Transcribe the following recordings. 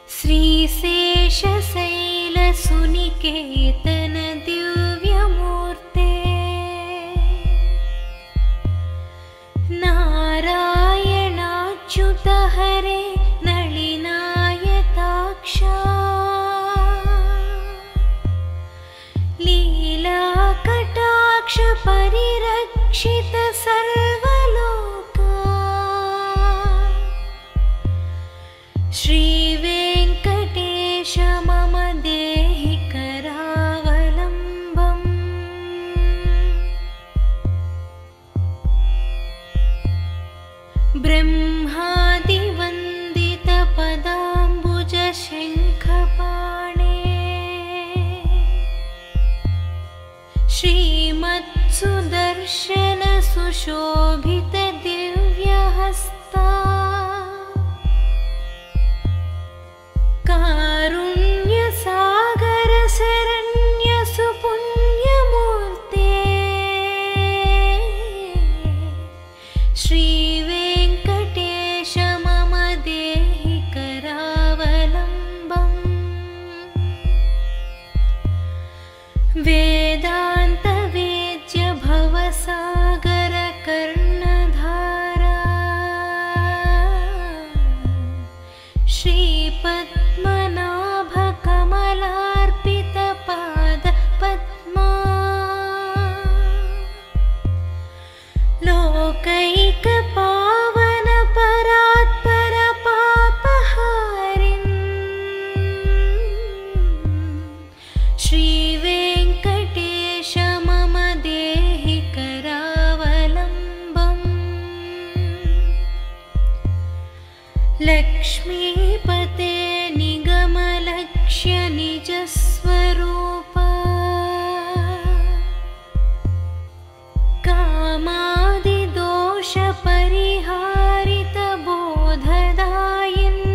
श्रीशेषशैलसुनिकेतन दिव्यमूर्ते नारायणाच्युत हरे नलिनायताक्षा लीलाकटाक्ष परिरक्षित सर्वलोका श्रीवेङ्कटेश मम देहि करावलम्बम्। ब्रह्मादिवन्दितपदाम्बुजशङ्खपाणे श्रीमत्सुदर्शन सुशोभित दिव्यहस्ता कारुण्यसागर शरण्य सुपुण्यमूर्ते श्रीवेङ्कटेश मम देहि करावलम्बम्। वेदान्तवेद्य भवसागर कर्णधारा श्रीपद्मनाभ कमलार्पित पाद पद्मा लोकैक पावन परात्पर पापहारिन् श्रीवेङ्कटेश मम देहि करावलम्बम्। लक्ष्मीपते निगमलक्ष्य निजस्वरूपा कामादिदोष परिहारित बोधदायिन्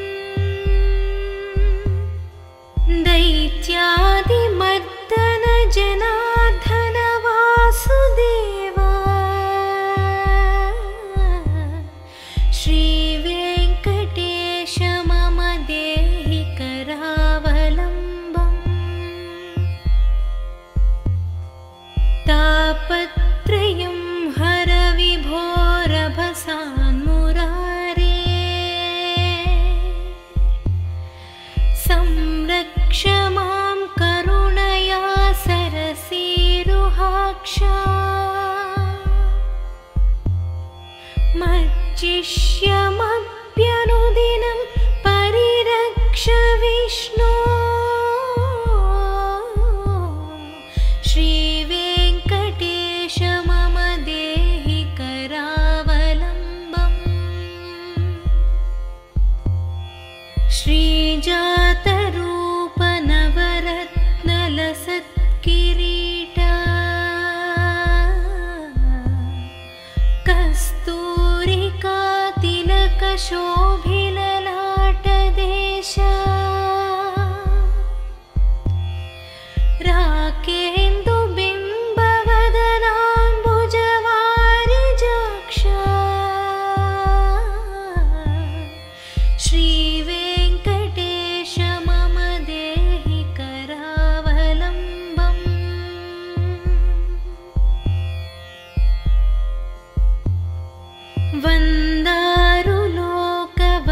दैत्यादिमर्दन जनार्दन वासुदेवा श्रीवेङ्कटेश मम देहि करावलम्बम्। तापत्रयं हर विभोरभसान्मुरारे संरक्ष मां करुणया सरसीरुहाक्षा मज्जिष्यमप्यनुदिनं परिरक्ष विष्णो श्रीवेङ्कटेश मम देहि करावलम्बम्। श्रीजातरूप नवरत्नलसत्किरीटा कस्तूरिका तिलक शोभिललाटदेश राकेन्दुबिम्बवदनाम्बुजवारिजाक्षा श्रीवेङ्कटेश मम देहि करावलम्बम्। वन्दारुलोकवन्दित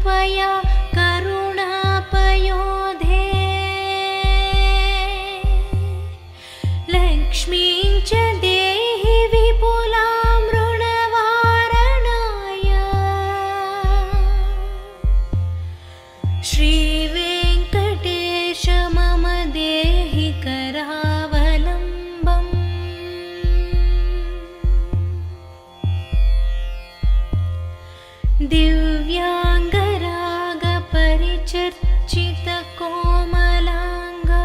त्वया करुणापयोधे लक्ष्मीं च देहि विपुलां ऋणवारणाय श्रीवेङ्कटेश मम देहि करावलम्बम् दिव्याङ्गरागपरिचर्चितकोमलाङ्गा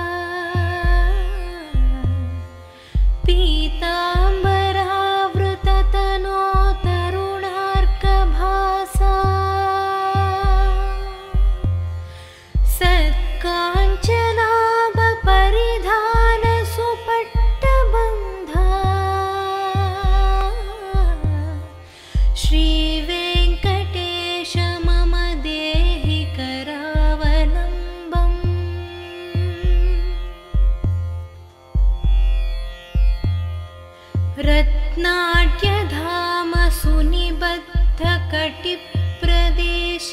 पीताम्बरावृततनो तरुणार्कभासा सत्काञ्चनाभपरिधानसुपट्टबन्धा श्रीवेङ्कटेश मम देहि करावलम्बम् रत्नाढ्यधाम सुनिबद्धकटिप्रदेश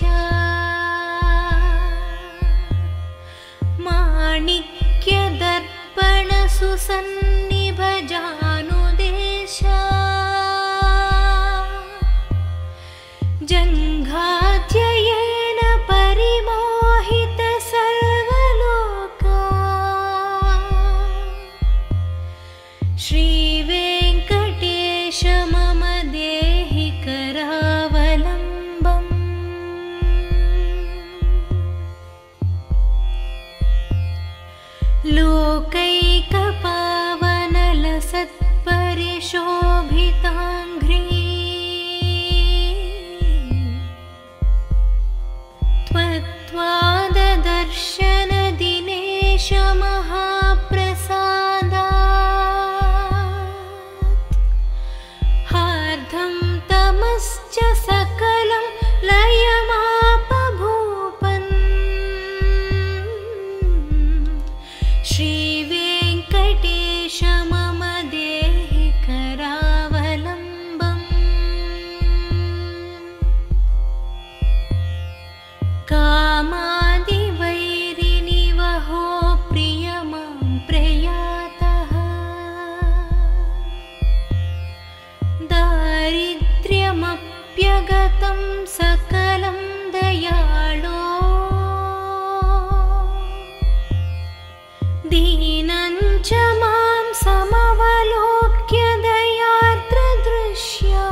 माणिक्यदर्पण सुसन्निभजानुदेश जङ्घाध्ययेन परिमोहित सर्वलोका श्रीवेङ्कटेश मम देहि करावलम्बम् लोकैकपावनलसत्परिशोभिताङ्घ्रि त्वत्त्वाददर्शन दिनेश महाप्रसादात् हार्दं तमश्च सकलं लयमापभूपन् श्रीवेङ्कटेश मम देहि करावलम्बम् कामादिवैरिनिवहो प्रियमां प्रयातः दारिद्र्यमप्यगतं सकलं दयाळो दीनं च मां समवलोक्य दयार्द्रदृश्या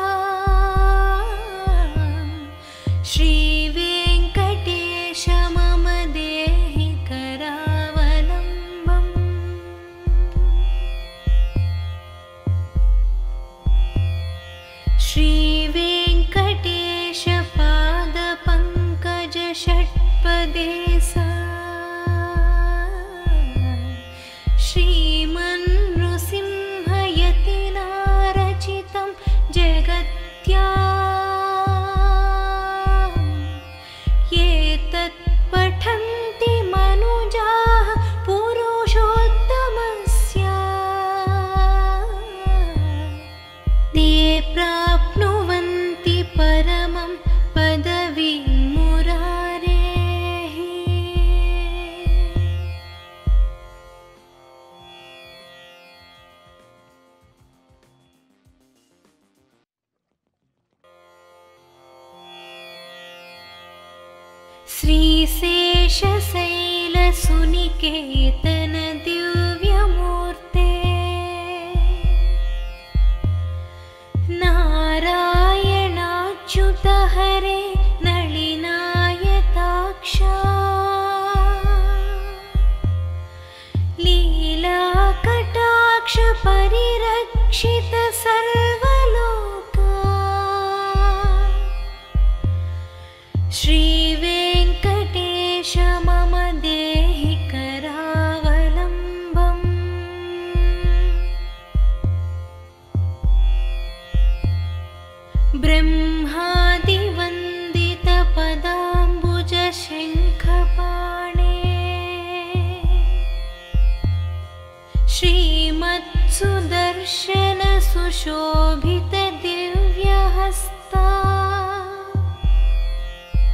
श्रीवेङ्कटेश मम देहि करावलम्बम् श्रीवेङ्कटेश पादपङ्कज षट्पदे सा श्रीमन्नृसिंहयतिनारचितं जगत्या एतत् पठन्ति मनुजाः पुरुषोत्तमस्य ते प्राप्नुवन्ति परमं पदवीं मुरारेः श्रीशेषशैलसुनिकेतन दिव्यमूर्ते नारायणाच्युत हरे नलिनायताक्षा लीलाकटाक्ष परिरक्षित सर्वलोका श्रीवेङ्कटेश मम देहि करावलम्बम् ब्रह्मादिवन्दितपदाम्बुजशङ्खपाणे श्रीमत्सुदर्शन सुशोभित दिव्यहस्ता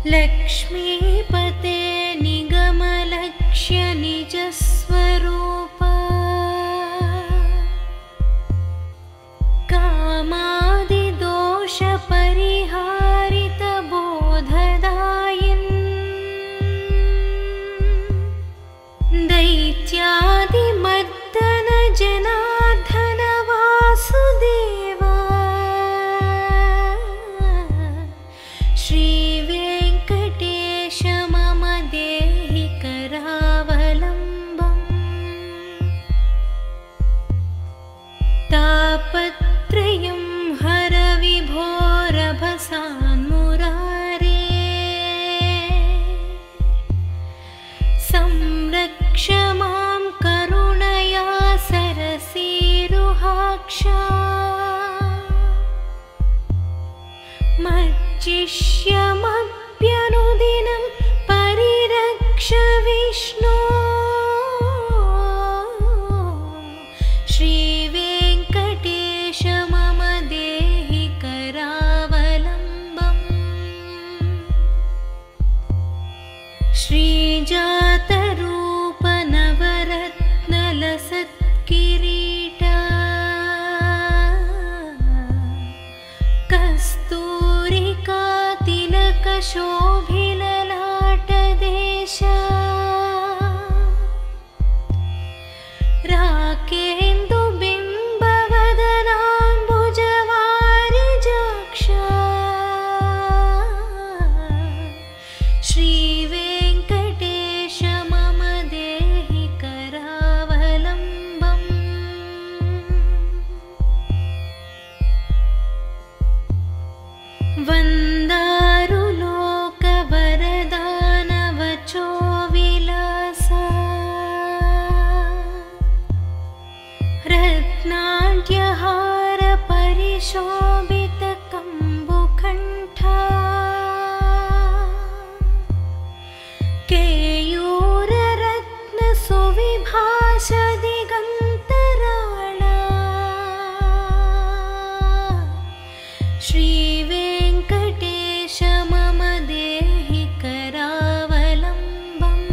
लक्ष्मीपते निगमलक्ष्य निजस्वरूपा कामादिदोषपरिहारितबोधदायिन् दैत्यादिमर्दन जनार्दन वासुदेवा श्रीवेङ्कटेश मम देहि करावलम्बम् तापत्रयं हर विभोरभसान्मुरारे संरक्ष मां करुणया सरसीरुहाक्षा मच्चिष्यमप्यनुदिनं परिरक्ष विष्णो श्रीवेङ्कटेश मम देहि करावलम्बम् श्रीजातरूप नवरत्नलसत्किरीटा कस्तूरिका तिलकशोभिललाटदेश राकेन्दुबिम्बवदनाम्बुजवारिजाक्षा श्रीवेङ्कटेश मम देहि करावलम्बम् वन्दारुलोकवरदानवचो विलासा रत्नाढ्यहार परिशोभितकम्बुकण्ठा केयूररत्नसुविभाषदिगन्तराळा श्रीवेङ्कटेश मम देहि करावलम्बम्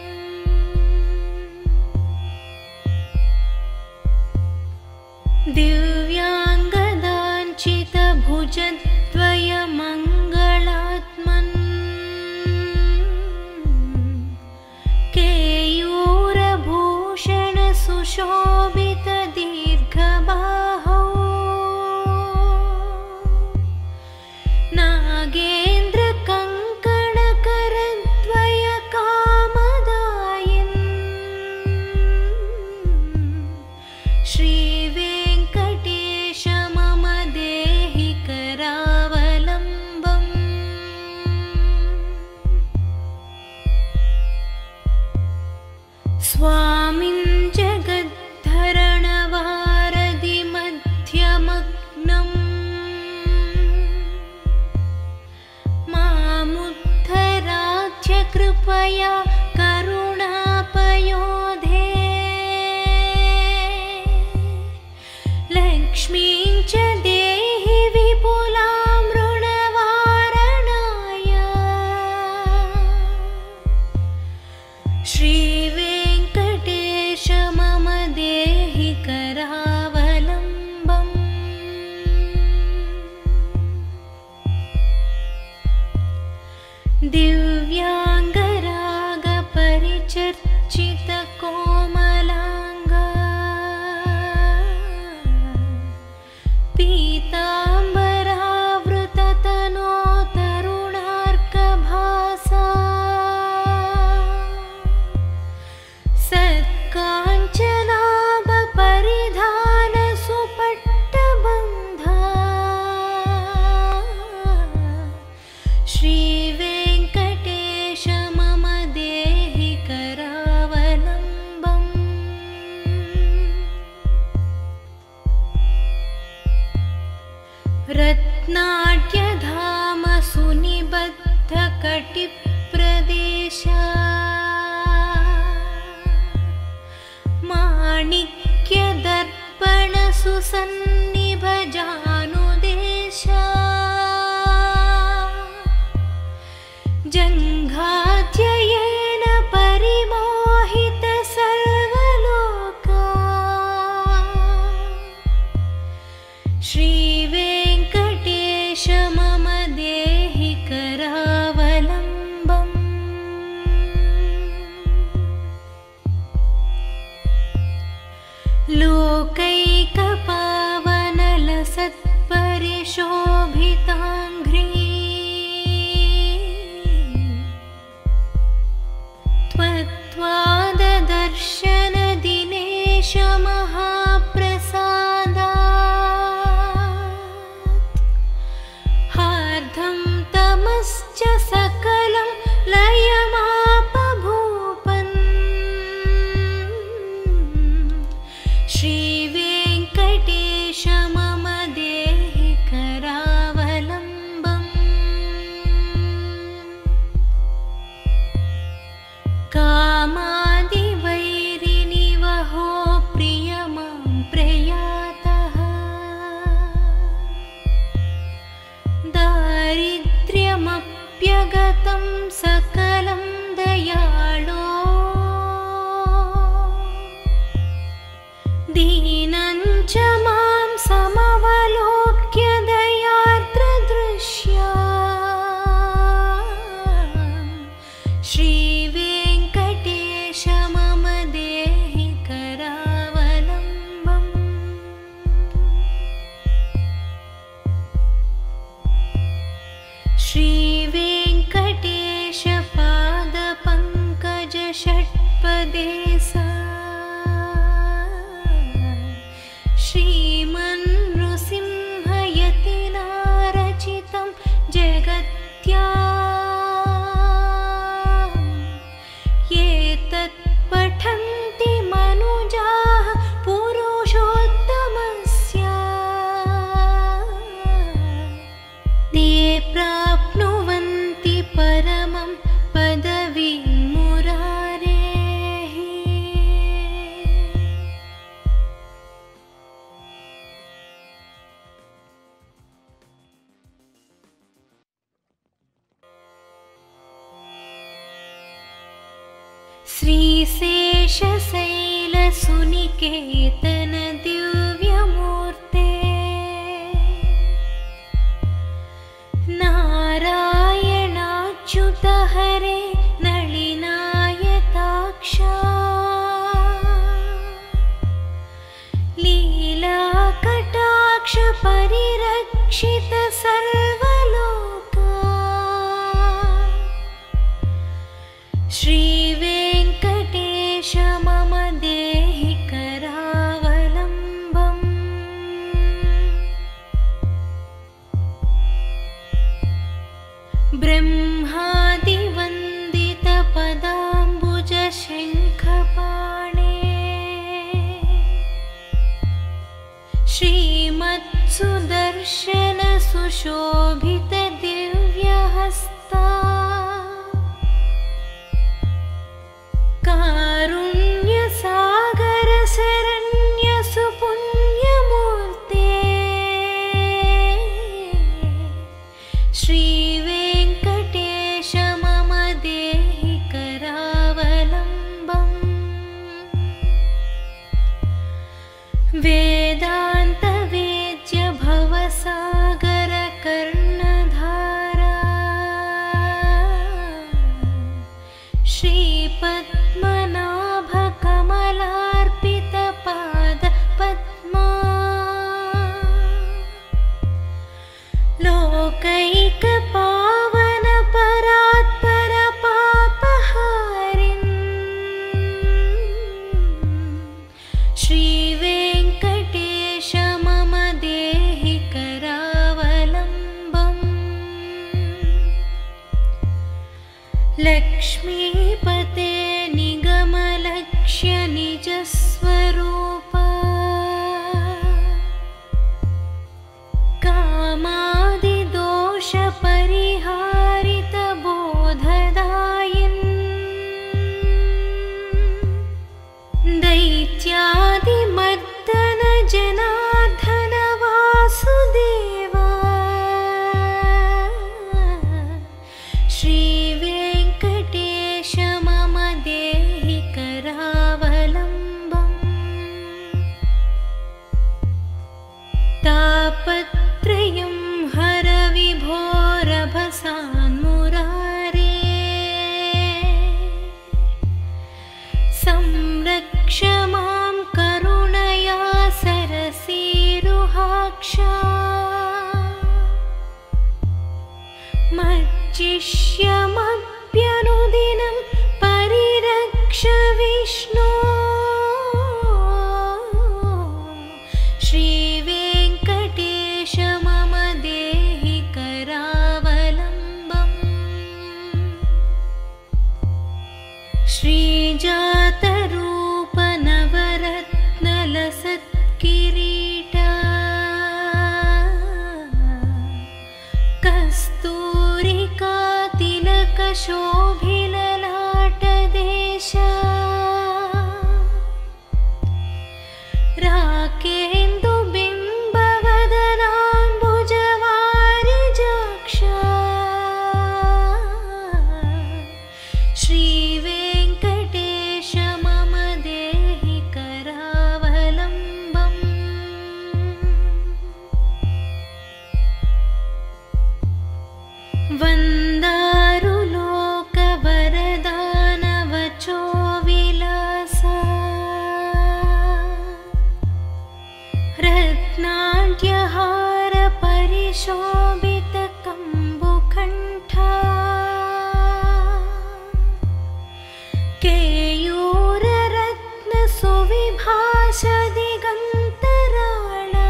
दिव्याङ्गदाञ्चितभुजद्वयमङ्गलात्मन् केयूरभूषणसुशोभितदीर्घबाहौ नागेन्द्रकङ्कणकरद्वयकामदायिन् श्रीवेङ्कटेश मम देहि करावलम्बम् स्वामिन् जगद्धरणवारधिमध्यमग्नम् मामुद्धराध्य कृपया करुणापयोधे लक्ष्मीं च देहि विपुलां ऋणवारणाय श्रीवेङ्कटेश मम देहि करावलम्बम् दिव्याङ्गरागपरिचर्चितकोमलाङ्गा पीताम्बरावृततनो तरुणार्कभासा सत्काञ्चनाभपरिधानसुपट्टबन्धा श्रीवेङ्कटेश मम देहि करावलम्बम् रत्नाढ्यधाम सुनिबद्धकटिप्रदेशा माणिक्यदर्पणसुसन्निभजानुदेशा अप्यगतं सकलं दयाळो दीनं च मां समवलोक्य दयार्द्रदृश्या श्रीवेङ्कटेश मम देहि करावलम्बम्। श्रीवेङ्कटेश पादपङ्कज षट्पदे सा श्रीमन्नृसिंहयतिना रचितं जगत्या एतत् पठन्ति मनुजाः पुरुषोत्तमस्य ते प्राप्नुवन्ति परमं पदवीं मुरारेः। श्रीशेषशैलसुनिकेतन दिव्यमूर्ते नारायणाच्युत हरे नलिनायताक्ष लीलाकटाक्ष परिरक्षित सर्वलोका श्रीवेङ्कटेश मम देहि करावलम्बम्। ब्रह्मादिवन्दित पदाम्बुज शङ्खपाणे श्रीमत्सुदर्शन सुशोभित दिव्यहस्ता कारुण्यसागर शरण्य सुपुण्यमूर्ते श्रीवेङ्कटेश मम देहि करावलम्बम्। वेदान्तवेद्य भवसागर कर्णधारा श्रीपद्मनाभ कमलार्पित पाद पद्मा लोकैक पावन परात्पर पापहारिन् श्रीवेङ्कटेश मम देहि करावलम्बम्। लक्ष्मीपते निगमलक्ष्य निजस्वरूपा कामादिदोष परिहारित बोधदायिन् दैत्यादिमर्दन जनार्दन वासुदेवा श्रीवेङ्कटेश मम देहि करावलम्बम्। तापत्रयं हर विभोरभसान्मुरारे संरक्ष मां करुणया सरसीरुहाक्ष मच्चिष्यमप्यनुदिनं परिरक्ष विष्णो श्रीवेङ्कटेश मम देहि करावलम्बम्। श्रीजातरूप नवरत्नलसत्किरीटा कस्तूरिका तिलकशोभिललाटदेश राकेन्दुबिम्बवदनाम्बुजवारिजाक्ष वन्दारुलोकवरदानवचो विलासा रत्नाढ्यहारपरिशोभितकम्बुकण्ठा केयूररत्नसुविभाषदिगन्तराळा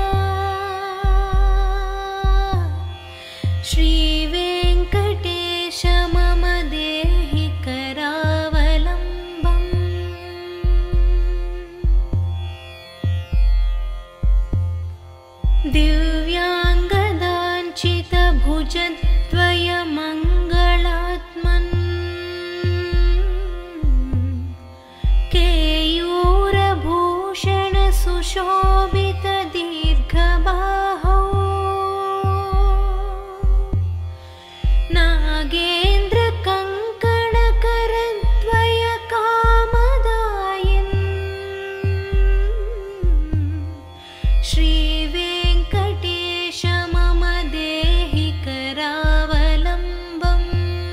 श्रीवेङ्कटेश मम देहि करावलम्बम् दिव्याङ्गदाञ्चितभुजद्वयमङ्गलात्मन् केयूरभूषणसुशोभितदीर्घबाहौ नागेन्द्रकङ्कणकरद्वयकामदायिन् श्रीवेङ्कटेश मम देहि करावलम्बम्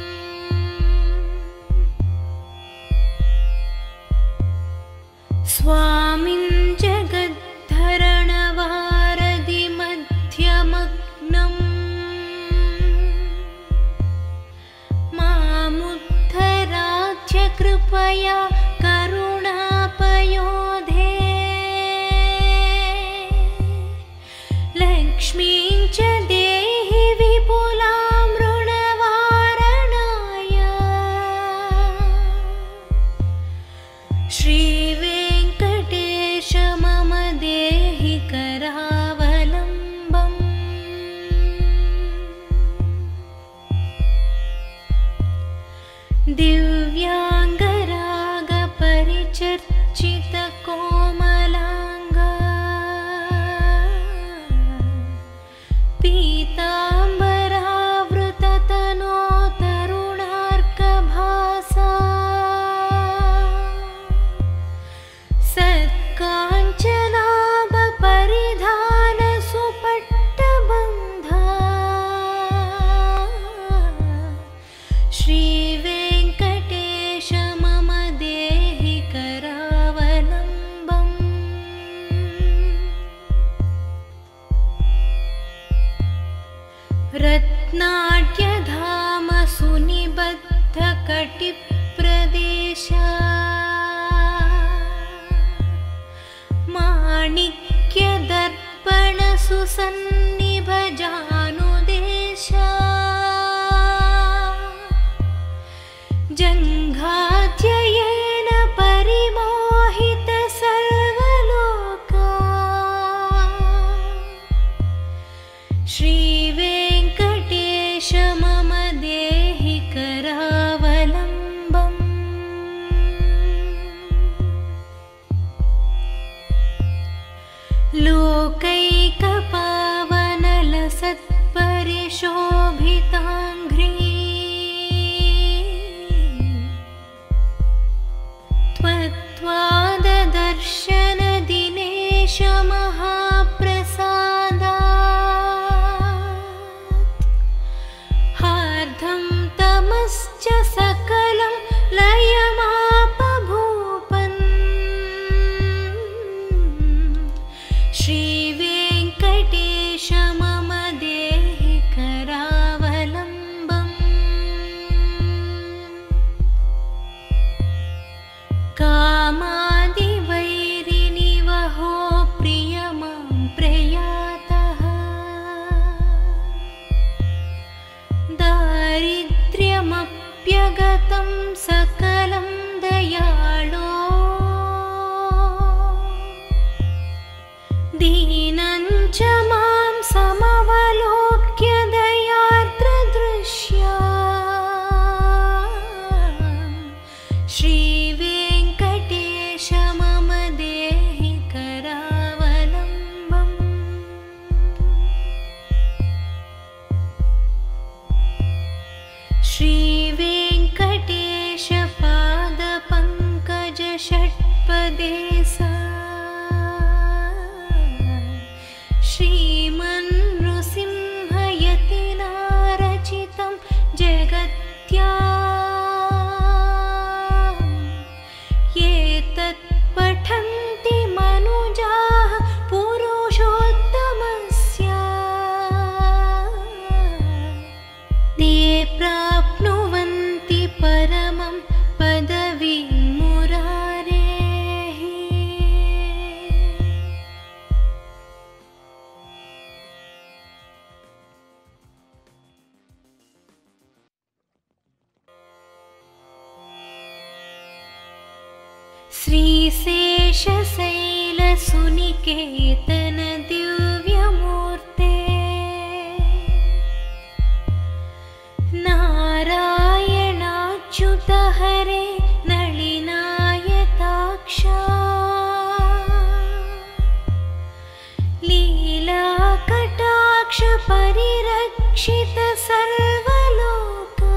स्वामिन् जगद्धरणवारधिमध्यमग्नम् मामुद्धराध्य कृपया करुणापयोधे लक्ष्मीं च देहि विपुलां ऋणवारणाय श्रीवेङ्कटेश मम देहि करावलम्बम् दिव्याङ्गरागपरिचर्चितकोमलाङ्गा पीताम्बरावृततनो तरुणार्कभासा सत्काञ्चनाभपरिधानसुपट्टबन्धा श्रीवेङ्कटेश मम देहि करावलम्बम् रत्नाढ्यधाम सुनिबद्धकटिप्रदेशा माणिक्यदर्पणसुसन्निभजानुदेशा जङ्घाध्ययेन परिमोहित सर्वलोका श्रीवेङ्कटेश मम देहि करावलम्बम् लोकैकपावनलसत्परिशोभिताङ्घ्री त्वत्त्वाददर्शनदिनेश महाप्रसादात् हार्दं तमश्च सकलं लयमापभूपन् श्रीवेङ्कटेश मम देहि करावलम्बम् कामादिवैरिनिवहो प्रियमां प्रयातः दारिद्र्यमप्यगतं सकलं दयाळो दीनं च मां समवलोक्य दयार्द्रदृश्या श्रीवेङ्कटेश मम देहि करावलम्बम् श्रीवेङ्कटेश पादपङ्कजं प्राप्नुवन्ति परमं पदवीं मुरारेः। श्रीशेषशैलसुनिकेतन दिव्यमूर्ते नारायणाच्युत हरे नलिनायताक्ष लीलाकटाक्ष परिरक्षित सर्वलोका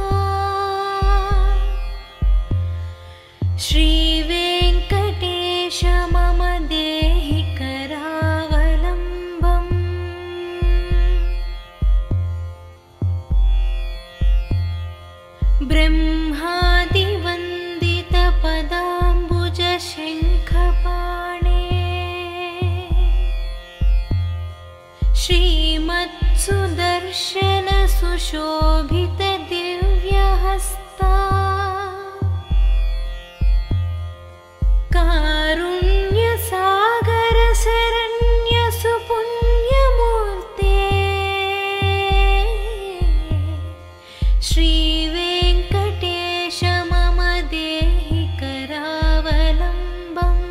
श्रीवेङ्कटेश मम देहि करावलम्बम्। ब्रह्मादिवन्दित पदाम्बुज शङ्खपाणे श्रीमत्सुदर्शन सुशोभित दिव्यहस्ता कारुण्यसागर शरण्य सुपुण्यमूर्ते श्रीवेङ्कटेश मम देहि करावलम्बम्।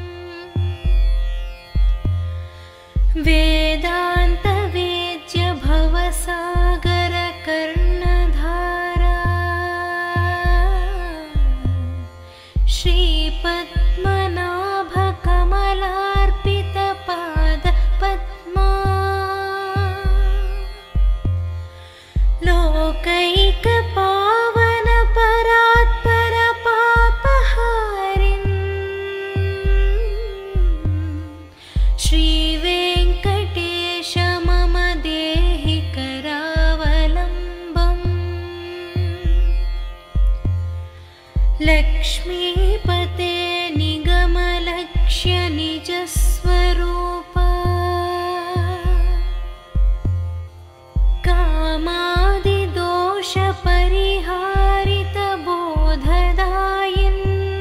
वेदान्तवेद्य भवसागर कर्णधारा श्रीपद्मनाभ कमलार्पित पाद पद्मा लोकैक पावन परात्पर पापहारिन् श्रीवेङ्कटेश मम देहि करावलम्बम्। लक्ष्मीपते निगमलक्ष्य निजस्वरूपा कामादिदोष परिहारित बोधदायिन्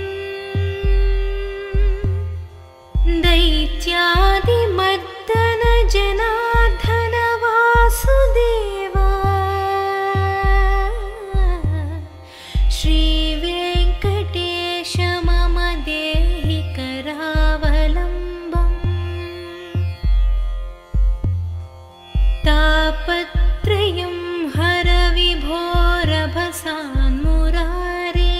दैत्यादिमर्दन जनार्दन वासुदेवा श्रीवेङ्कटेश मम देहि करावलम्बम्। तापत्रयं हर विभो रभसान्मुरारे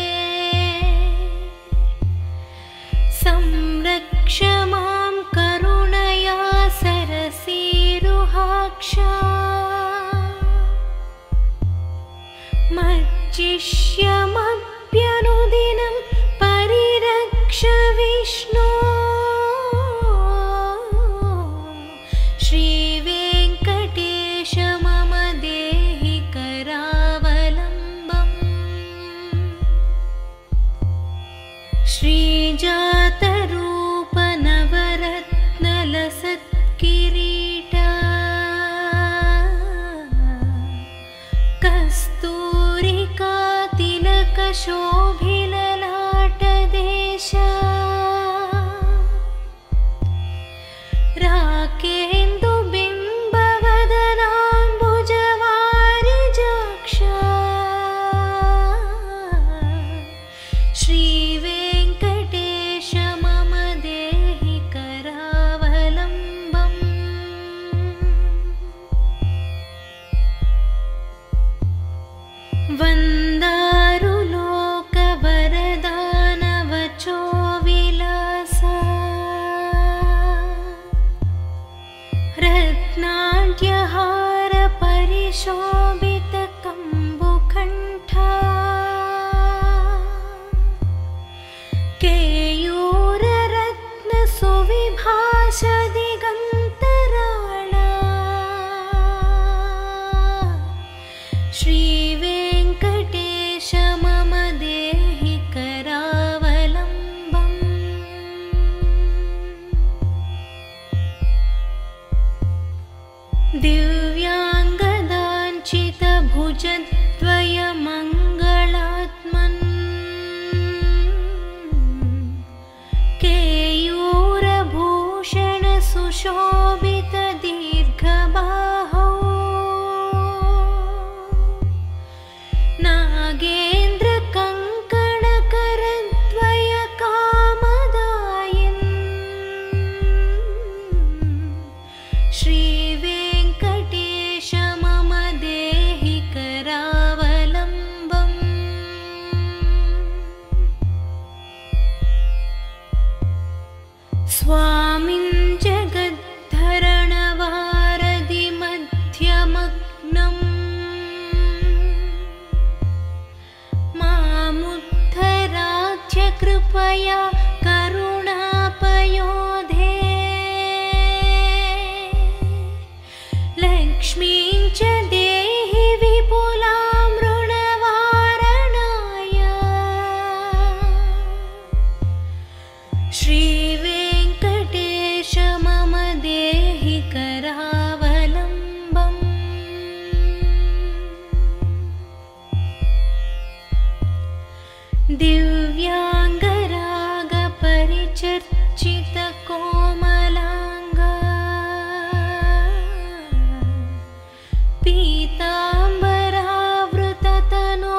संरक्ष मां करुणया सरसीरुहाक्षा मच्चिष्यमप्यनुदिनं परिरक्ष विष्णो श्रीवेङ्कटेश मम देहि करावलम्बम्। श्रीजातरूप नवरत्नलसत्किरीटा कस्तूरिका तिलक शोभिललाटदेश राकेन्दुबिम्बवदनाम्बुजवारिजाक्ष श्रीवेङ्कटेश मम देहि करावलम्बम्। वन्दारुलोकवरदानवचो विलासा रत्नाढ्यहार परिशोभित कम्बुकण्ठा केयूररत्न सुविभाष दिगन्तराळा श्रीवेङ्कटेश मम देहि करावलम्बम्। दिव्याङ्गदाञ्चित भुजद्वयविन्यासा त्वया करुणापयोधे लक्ष्मीं च देहि विपुलां ऋणवारणाय श्रीवेङ्कटेश मम देहि करावलम्बम् दिव्याङ्गरागपरिचर्चितकोमलाङ्गा पीताम्बरावृततनो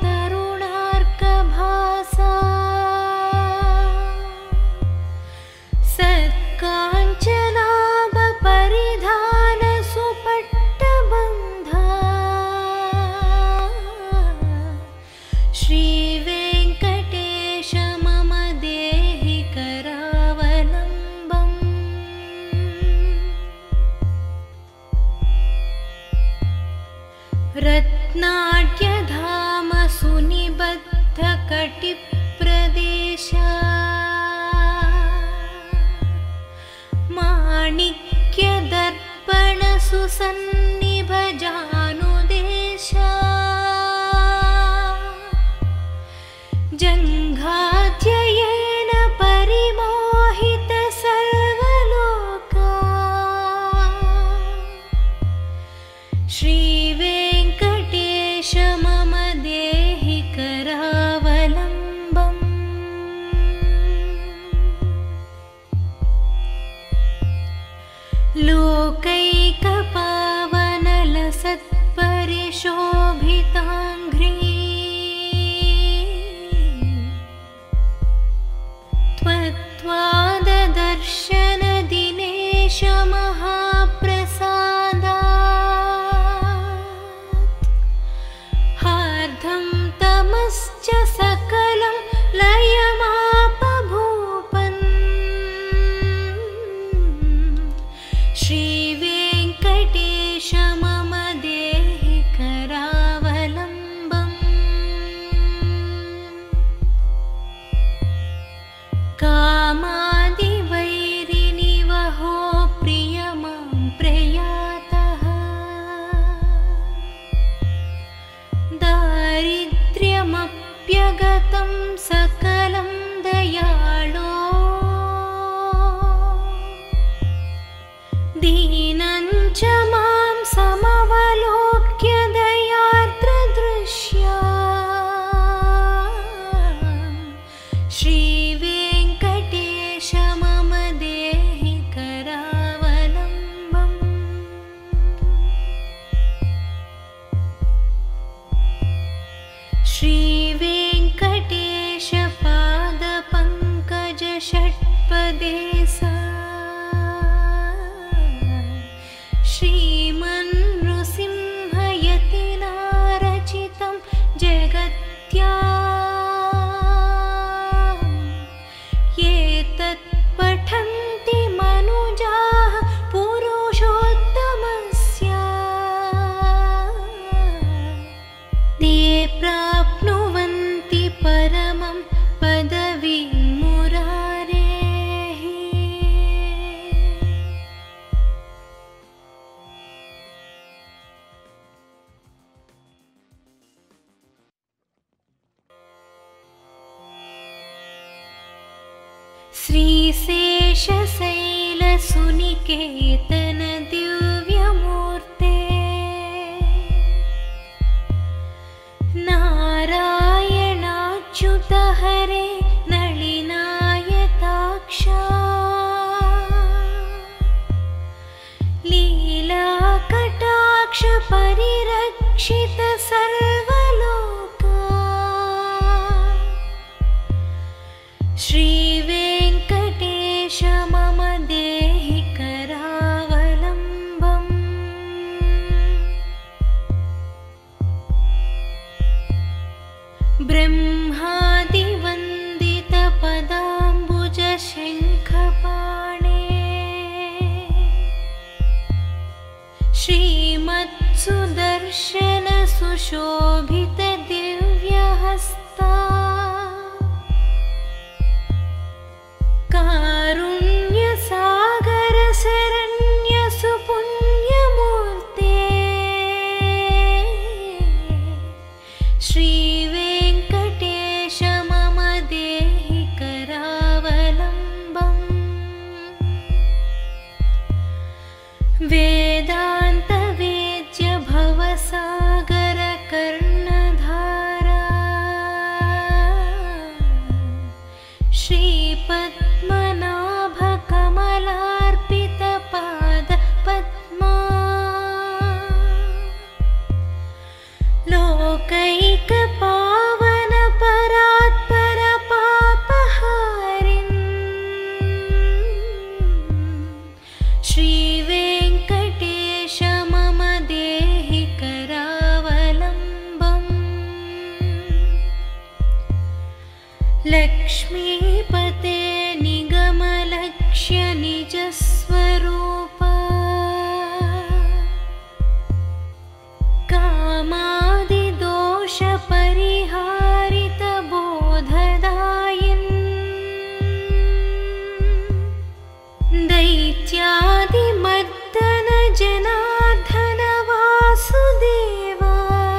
तरुणार्कभासा सत्काञ्चनाभपरिधानसुपट्टबन्धा श्रीवेङ्कटेश मम देहि करावलम्बम् रत्नाट्यधाम सुनिबद्धकटिप्रदेश माणिक्यदर्पण सुसन्निभजानुदेश जङ्घाध्ययेन परिमोहित सर्वलोका श्रीवेङ्कटेश मम देहि करावलम्बम् लोकैकपावनलसत्परिशोभिताङ्घ्री त्वत्त्वाददर्शनदिनेश महाप्रसादात् हार्दं तमश्च सकलं लयमापभूपन् श्रीवेङ्कटेश मम देहि करावलम्बम् कामादिवैरिनिवहो प्रियमां प्रयातः दारिद्र्यमप्यगतं सकलं दयाळो दीनं च मां समवलोक्य दयार्द्रदृश्या श्रीवेङ्कटेश मम देहि करावलम्बम् श्रीवेङ्कटेश पादपङ्कज षट्पदे सा श्रीमन्नृसिंहयतिना रचितं जगत्या एतत् पठन्ति मनुजाः पुरुषोत्तमस्य ते प्राप्नुवन्ति परमं पदवीं मुरारेः श्रीशेषशैलसुनिकेतन दिव्यमूर्ते नारायणाच्युत हरे नलिनायताक्षा लीलाकटाक्ष परिरक्षित सर्वलोका श्रीवेङ्कटेश मम देहि करावलम्बम् ब्रह्मादिवन्दितपदाम्बुजशङ्खपाणे श्रीमत्सुदर्शन सुशोभित दिव्यहस्ता श्रीवेङ्कटेश मम देहि करावलम्बम् वेदान्तवेद्य भवसागरकर्णधारा श्रीपद्मनाभकमलार्पितपादपद्मा लोकैकपावनपरात्परपापहारिन् श्रीवेङ्कटेश मम देहि करावलम्बम् लक्ष्मीपते निगमलक्ष्य निजस्वरूपा कामादिदोषपरिहारितबोधदायिन् दैत्यादिमर्दन जनार्दन वासुदेवा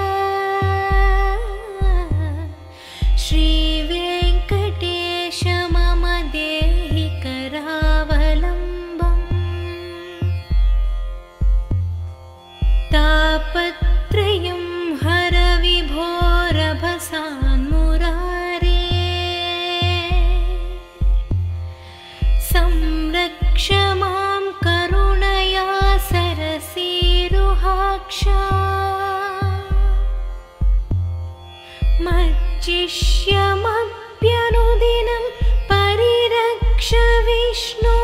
श्रीवेङ्कटेश मम देहि करावलम्बम् तापत्रयं हर विभोरभसान्मुरारे संरक्ष मां करुणया सरसीरुहाक्षा मच्चिष्यमप्यनुदिनं परिरक्ष विष्णो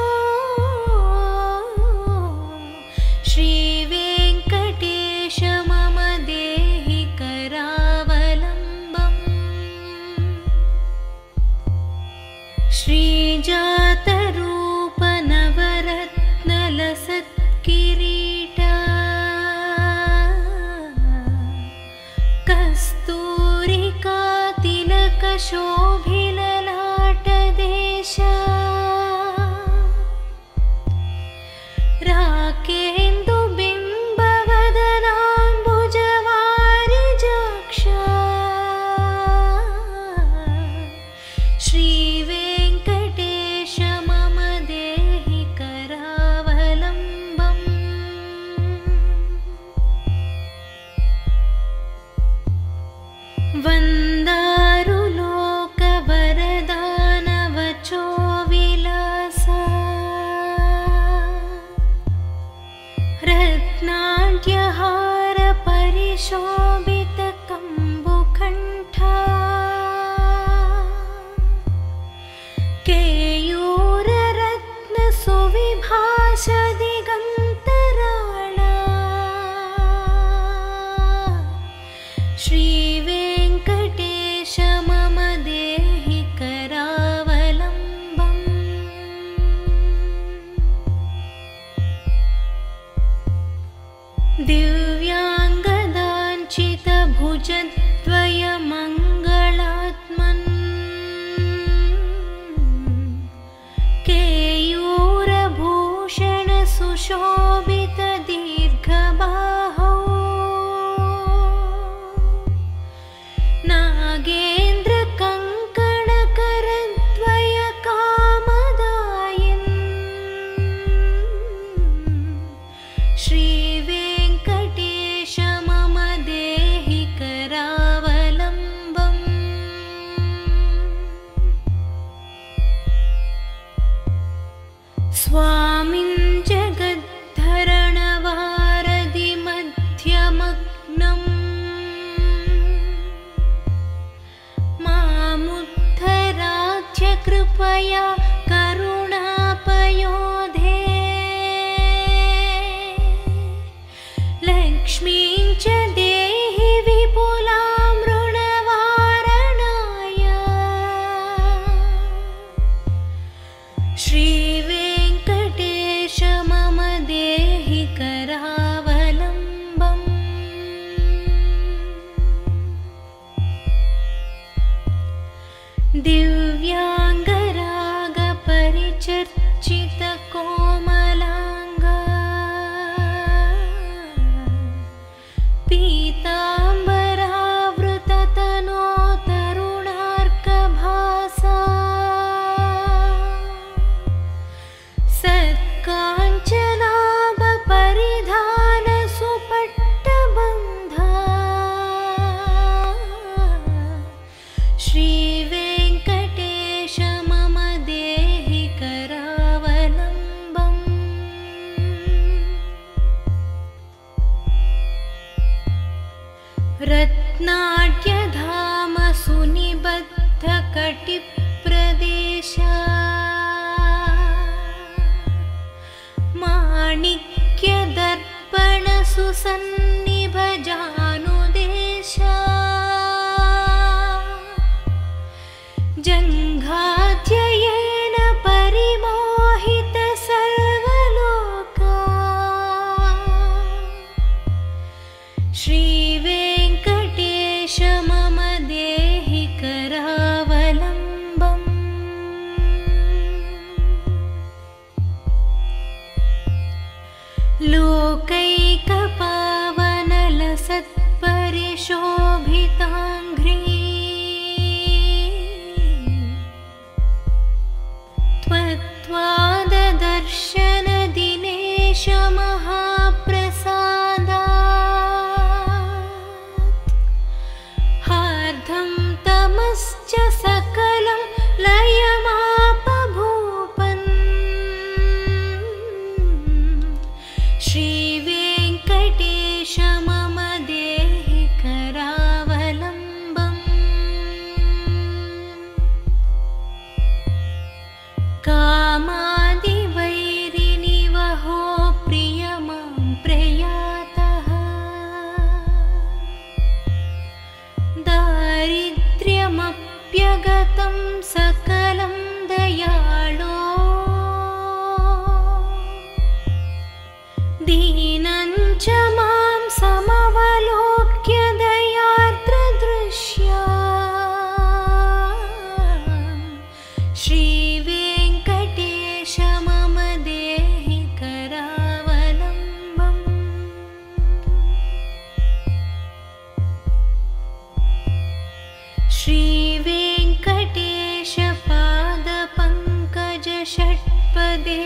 श्रीवेङ्कटेश मम देहि करावलम्बम् श्रीजातरूप नवरत्नलसत्किरीटा कस्तूरिका तिलकशोभिललाटदेश राकेन्दुबिम्बवदनाम्बुजवारिजाक्षा श्रीवेङ्कटेश मम देहि करावलम्बम् वन्दारुलोकवरदानवचो विलासा रत्नाढ्यहार परिशोभितकम्बुकण्ठा केयूररत्नसुविभाषदिगन्तराळा श्रीवेङ्कटेश मम देहि करावलम्बम् दिव्याङ्गदाञ्चितभुजद्वयमङ्गलात्मन् केयूरभूषणसुशोभितदीर्घबाहौ नागेन्द्रकङ्कणकरद्वयकामदायिन् श्रीवेङ्कटेश मम देहि करावलम्बम् स्वामिन् जगद्धरणवारधिमध्यमग्नम् मामुद्धराध्य कृपया करुणापयोधे लक्ष्मीं च देहि विपुलां ऋणवारणाय श्रीवेङ्कटेश मम देहि करावलम्बम् दिव्याङ्गरागपरिचर्चितकोमलाङ्गा पीताम्बरावृत नाट्यधाम सुनिबद्ध कटिप्रदेश माणिक्य दर्पण सुसन्निभ जानुदेश जङ्घाध्ययेन परिमोहित सर्वलोका श्रीवेङ्कटेश मम देहि करावलम्बम् लोकैकपावनलसत्परिशोभिताङ्घ्रि त्वत्त्वाददर्शन दिनेश महाप्रसादात् हार्दं तमश्च सकलं लयमापभूपन् श्रीवेङ्कटेश मम देहि करावलम्बम् कामादिवैरिनिवहो प्रिय मां प्रयातः दारिद्र्यमप्यगतं सकलं दयाळो दीनं च मां समवलोक्य दयार्द्रदृश्या श्रीवेङ्कटेश मम देहि करावलम्बम् श्रीवेङ्कटेश पादपङ्कज षट्पदे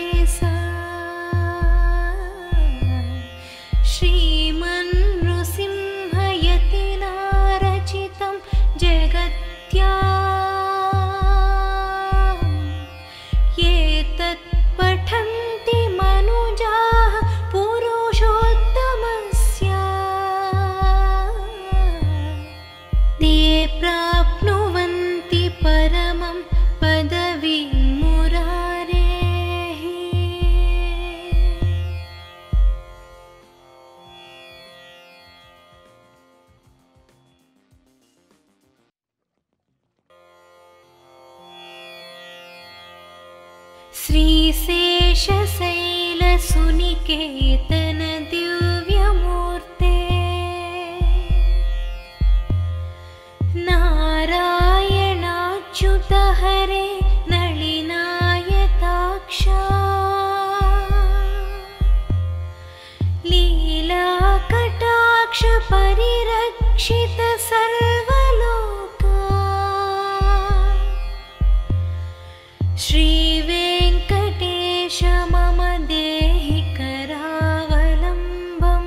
श्रीमन्नृसिंहयतिना रचितं जगत्याम् एतत् पठन्ति मनुजाः पुरुषोत्तमस्य ते प्राप्नुवन्ति परमं पदवीं मुरारेः। श्रीशेषशैलसुनिकेतन दिव्यमूर्ते नारायणाच्युत हरे नलिनायताक्षा लीलाकटाक्ष परिरक्षित सर्वलोका श्रीवेङ्कटेश मम देहि करावलम्बम्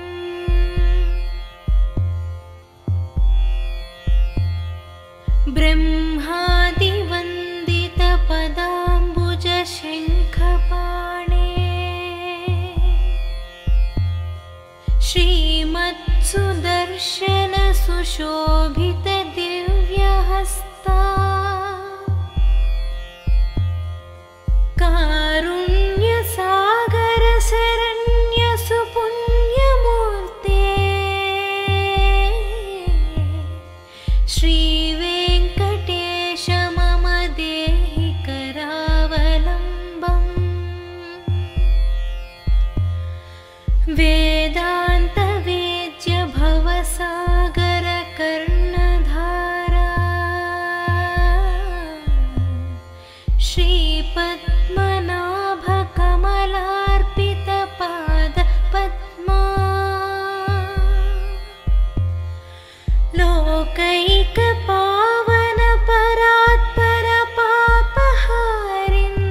ब्रह्मादिवन्दित पदाम्बुज शङ्खपाणे श्रीमत्सुदर्शन सुशोभित दिव्यहस्ता कारुण्यसागर शरण्य सुपुण्यमूर्ते श्रीवेङ्कटेश मम देहि करावलम्बम् वेदान्तवेद्य भवसागर कर्णधारा श्रीपद्मनाभ कमलार्पित पाद पद्मा लोकैक पावन परात्पर पापहारिन्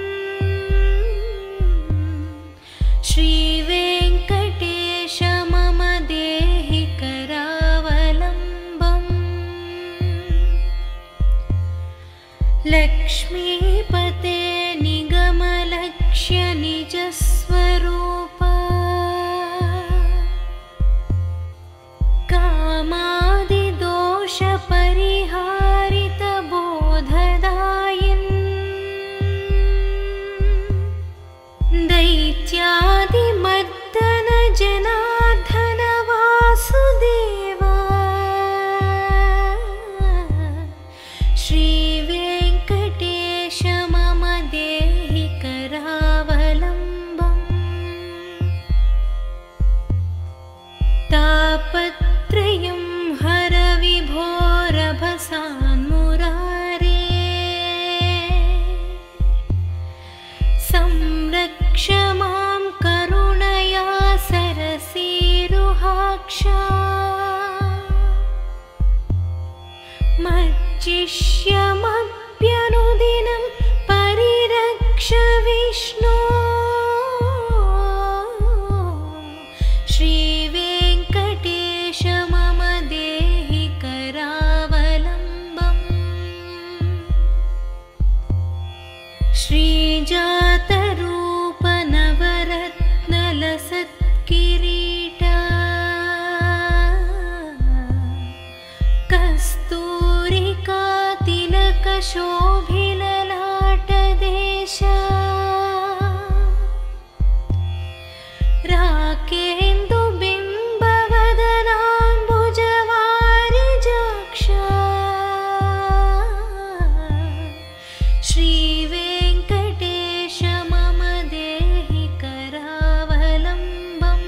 श्रीवेङ्कटेश मम देहि करावलम्बम् लक्ष्मीपते निगमलक्ष्य निजस्वरूपा कामादि अर्चिष्यमप्यनुदिनं परिरक्ष विष्णो श्रीवेङ्कटेश मम देहि करावलम्बम् श्रीजातरूप नवरत्नलसत्किरीटा कस्तूरिका तिलकशोभिललाटदेश राकेन्दुबिम्बवदनाम्बुजवारिजाक्ष श्रीवेङ्कटेश मम देहि करावलम्बम्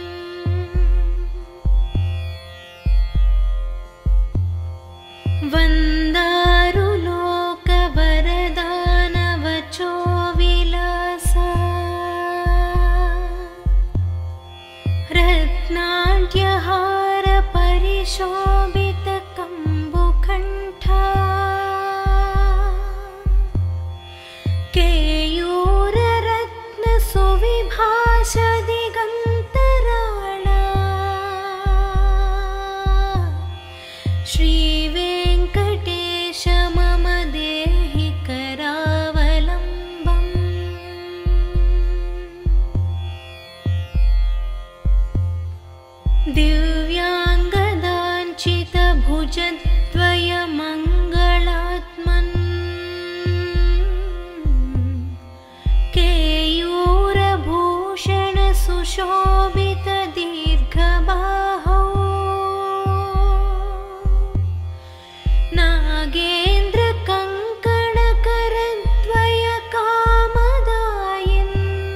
वन्दारुलोकवरदानवचो विलास रत्नाढ्यहार परिशोभितकम्बुकण्ठा केयूररत्नसुविभाषदिगन्तराळा श्रीवेङ्कटेश मम देहि करावलम्बम् दिव्याङ्गदाञ्चितभुजद्वयमङ्गलात्मन् केयूरभूषणसुशोभितदीर्घबाहौ नागेन्द्रकङ्कणकरद्वयकामदायिन्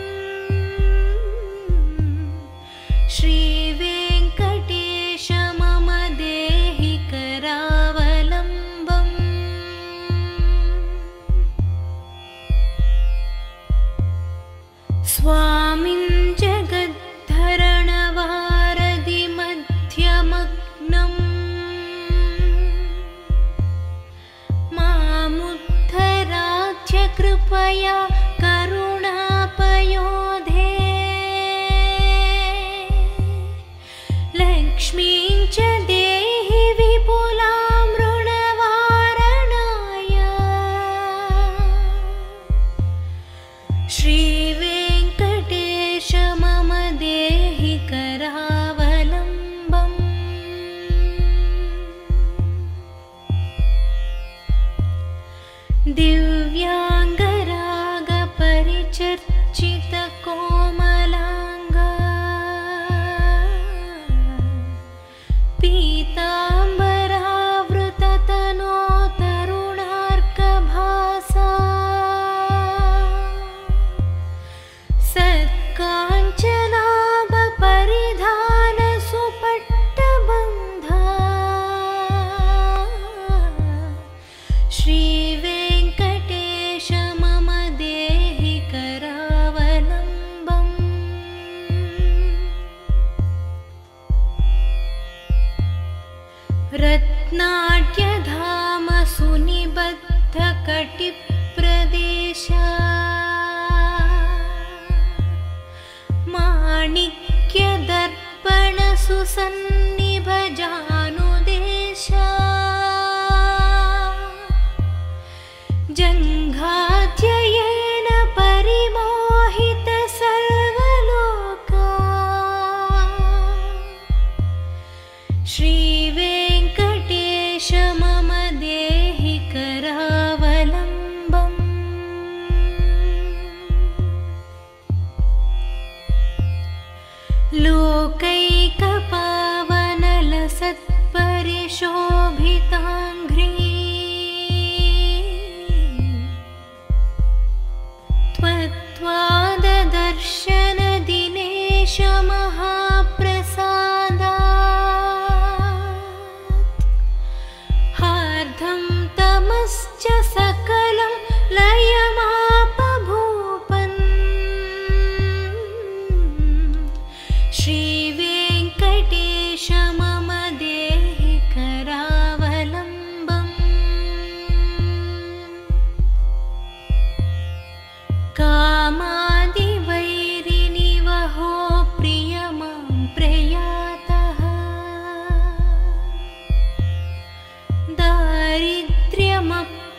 श्रीवेङ्कटेश मम देहि करावलम्बम् स्वामिन् जगद्धरणवारधिमध्यमग्नम् मामुद्धराध्य कृपया करुणापयोधे लक्ष्मीं च देहि विपुलां ऋणवारणाय श्रीवेङ्कटेश मम देहि करावलम्बम् दिव्याङ्गरागपरिचर्चितकोमलाङ्गा पीताम्बरावृततनो तरुणार्कभासा सत्काञ्चनाभपरिधानसुपट्टबन्धा श्रीवेङ्कटेश मम देहि करावलम्बम् रत्नाढ्यधाम सुनिबद्धकटिप्रदेश माणिक्यदर्पणसुसन्निभजानुदेश जङ्घाध्ययेन परिमोहित सर्वलोका श्रीवेङ्कटेश मम देहि करावलम्बम् लोकैकपावन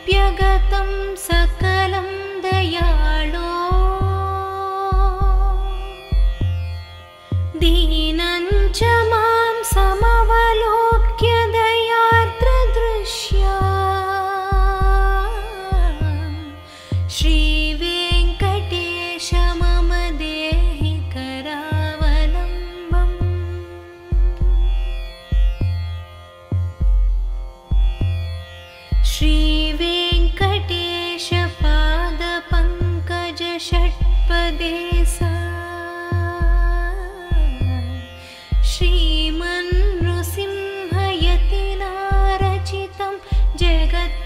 समीप्यगतं सकलं दयाळो दीनं च मां समवलोक्य दयार्द्रदृश्या श्रीवेङ्कटेश मम देहि करावलम्बम्। श्रीवेङ्कटेश पादपङ्कज षट्पदे सा श्रीमन्नृसिंहयतिना रचितं जगत्